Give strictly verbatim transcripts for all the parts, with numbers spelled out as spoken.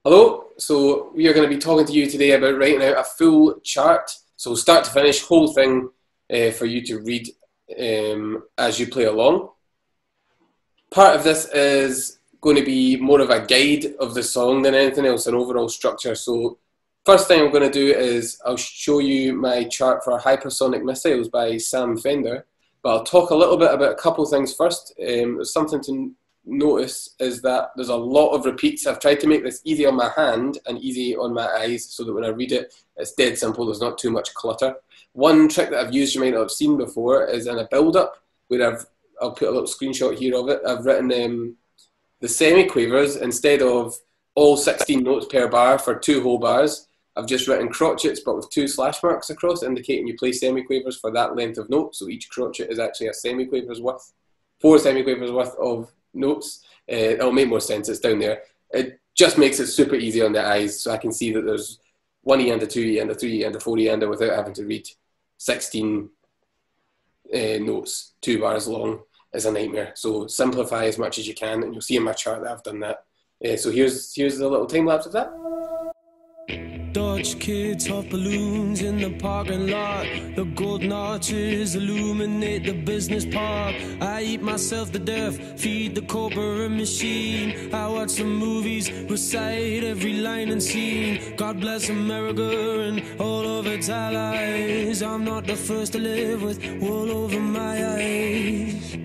Hello, so we are going to be talking to you today about writing out a full chart, so start to finish, whole thing uh, for you to read um, as you play along. Part of this is going to be more of a guide of the song than anything else, an overall structure. So first thing I'm going to do is I'll show you my chart for Hypersonic Missiles by Sam Fender, but I'll talk a little bit about a couple things first. Um, there's something to notice is that there's a lot of repeats. I've tried to make this easy on my hand and easy on my eyes so that when I read it, it's dead simple, there's not too much clutter. One trick that I've used you might not have seen before is in a build-up, where I've, I'll put a little screenshot here of it, I've written um, the semi-quavers instead of all sixteen notes per bar for two whole bars. I've just written crotchets but with two slash marks across, indicating you play semi-quavers for that length of note, so each crotchet is actually a semi-quaver's worth, four semi-quavers worth of notes. Uh, it'll make more sense, it's down there. It just makes it super easy on the eyes, so I can see that there's one E and a two E and a three E and a four E and a without having to read sixteen uh, notes, two bars long is a nightmare. So simplify as much as you can, and you'll see in my chart that I've done that. Uh, so here's, here's the little time lapse of that. Dutch kids hot balloons in the parking lot. The golden arches illuminate the business park. I eat myself to death, feed the corporate machine. I watch some movies, recite every line and scene. God bless America and all of its allies. I'm not the first to live with wool over my eyes.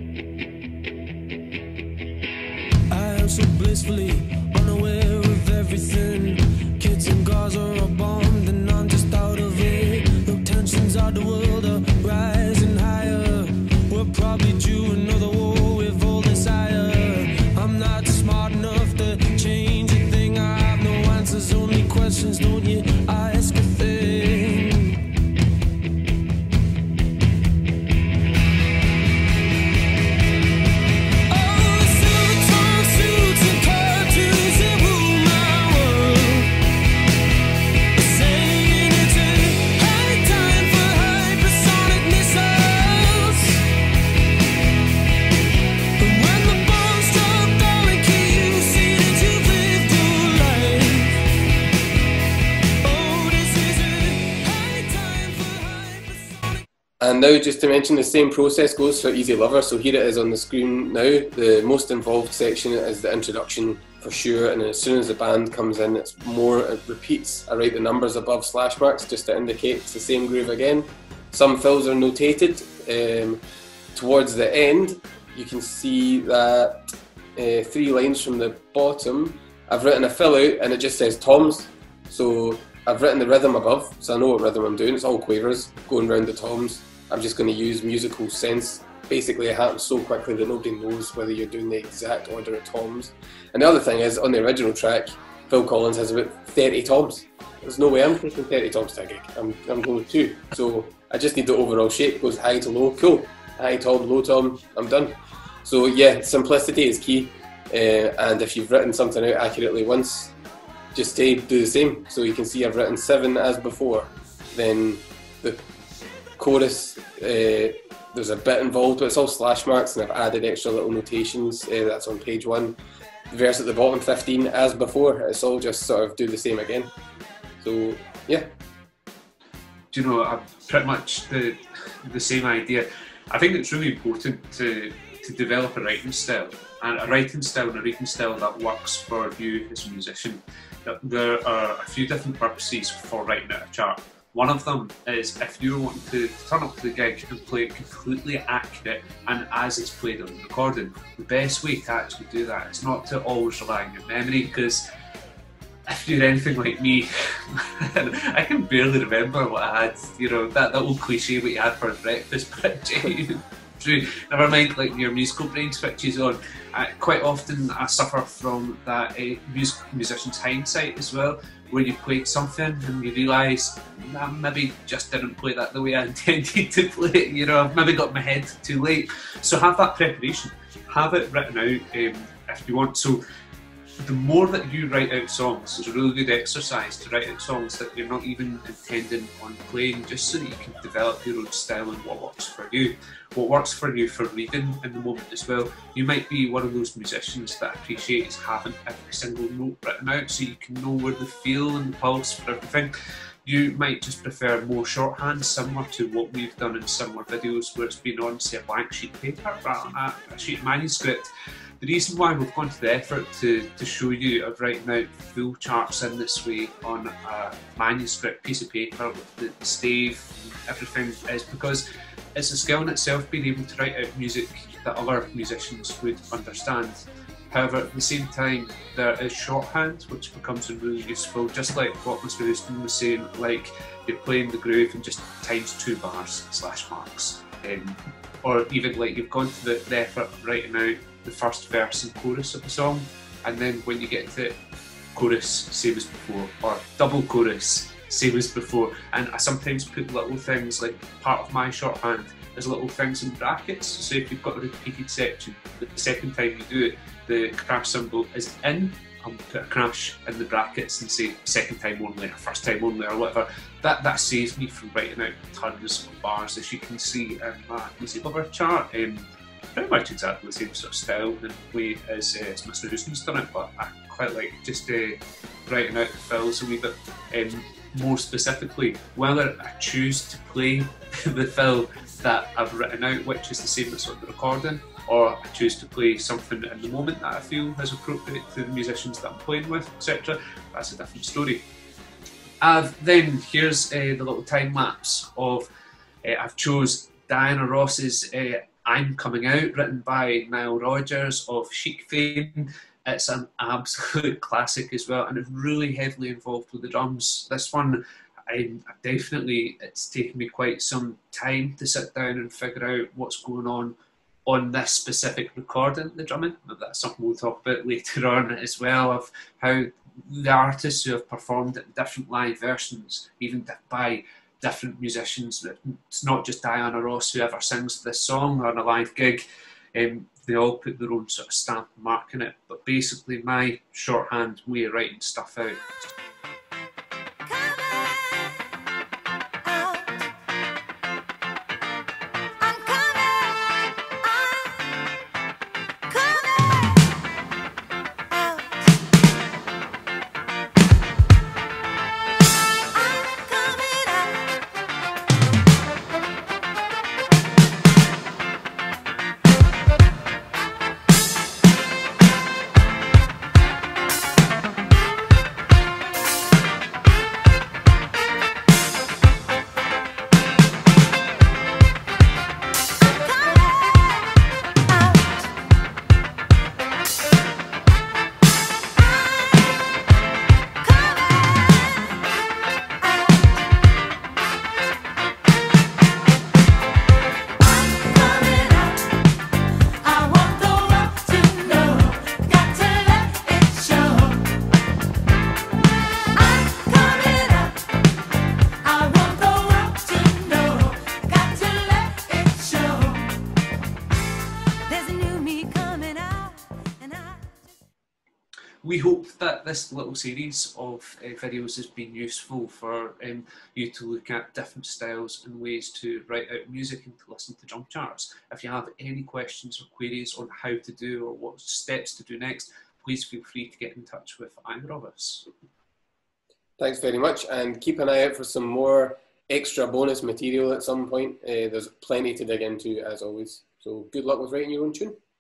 I am so blissfully unaware of everything. Kids in Gaza are bombed and I'm just out of it. The tensions of the world are rising higher. We're probably due another war with all desire. I'm not smart enough to change a thing. I have no answers, only questions. Don't you ask a thing. And now just to mention, the same process goes for Easy Lover. So here it is on the screen now. The most involved section is the introduction for sure, and then as soon as the band comes in, it's more, it repeats. I write the numbers above slash marks just to indicate it's the same groove again. Some fills are notated. Um, towards the end, you can see that uh, three lines from the bottom, I've written a fill out and it just says toms. So I've written the rhythm above, so I know what rhythm I'm doing. It's all quavers going round the toms. I'm just going to use musical sense. Basically, it happens so quickly that nobody knows whether you're doing the exact order of toms. And the other thing is, on the original track, Phil Collins has about thirty toms. There's no way I'm taking thirty toms to a gig. I'm, I'm going with two. So I just need the overall shape. Goes high to low, cool. High tom, low tom, I'm done. So yeah, simplicity is key. Uh, and if you've written something out accurately once, just say do the same. So you can see I've written seven as before. Then the chorus, uh, there's a bit involved, but it's all slash marks, and I've added extra little notations. Uh, that's on page one. The verse at the bottom, fifteen as before. It's all just sort of do the same again. So yeah. Do you know, I've pretty much the the same idea. I think it's really important to to develop a writing style, and a writing style and a reading style that works for you as a musician. There are a few different purposes for writing out a chart. One of them is if you're wanting to turn up to the gig and play it completely accurate and as it's played on the recording. The best way to actually do that is not to always rely on your memory, because if you're anything like me, I can barely remember what I had, you know, that, that old cliche what you had for breakfast, but true. Never mind like your musical brain switches on. Uh, quite often I suffer from that uh, music, musician's hindsight as well, where you played something and you realise I maybe just didn't play that the way I intended to play it, you know, I've maybe got my head too late. So have that preparation, have it written out um, if you want. So the more that you write out songs, it's a really good exercise to write out songs that you're not even intending on playing, just so that you can develop your own style and what works for you. What works for you for reading in the moment as well. You might be one of those musicians that appreciates having every single note written out so you can know where the feel and the pulse for everything. You might just prefer more shorthand, similar to what we've done in similar videos where it's been on, say, a blank sheet of paper rather than a, a sheet of manuscript. The reason why we've gone to the effort to, to show you of writing out full charts in this way on a manuscript piece of paper with the, the stave and everything is because it's a skill in itself, being able to write out music that other musicians would understand. However, at the same time, there is shorthand, which becomes really useful, just like what Mister Houston was saying, like you're playing the groove and just times two bars, slash marks. Um, or even like you've gone to the, the effort of writing out the first verse and chorus of the song, and then when you get to it, chorus, same as before, or double chorus, same as before. And I sometimes put little things, like part of my shorthand is little things in brackets, so if you've got a repeated section, the second time you do it, the crash symbol is in, I'll put a crash in the brackets and say second time only, or first time only, or whatever. That that saves me from writing out tons of bars, as you can see in my easy cover chart. Um, pretty much exactly the same sort of style and way as, uh, as Mister Houston's done it, but I quite like just uh, writing out the fills a wee bit um, more specifically. Whether I choose to play the fill that I've written out, which is the same as sort of the recording, or I choose to play something in the moment that I feel is appropriate to the musicians that I'm playing with, et cetera. That's a different story. I've, then here's uh, the little time lapse of, uh, I've chose Diana Ross's uh, I'm Coming Out, written by Nile Rodgers of Chic fame. It's an absolute classic as well, and it's really heavily involved with the drums. This one, I definitely, it's taken me quite some time to sit down and figure out what's going on on this specific recording, the drumming. That's something we'll talk about later on as well, of how the artists who have performed it in different live versions, even by different musicians. It's not just Diana Ross, whoever sings this song on a live gig. Um, they all put their own sort of stamp and mark in it. But basically my shorthand way of writing stuff out. We hope that this little series of uh, videos has been useful for um, you to look at different styles and ways to write out music and to listen to drum charts. If you have any questions or queries on how to do or what steps to do next, please feel free to get in touch with either of us. Thanks very much, and keep an eye out for some more extra bonus material at some point. Uh, there's plenty to dig into as always. So good luck with writing your own tune.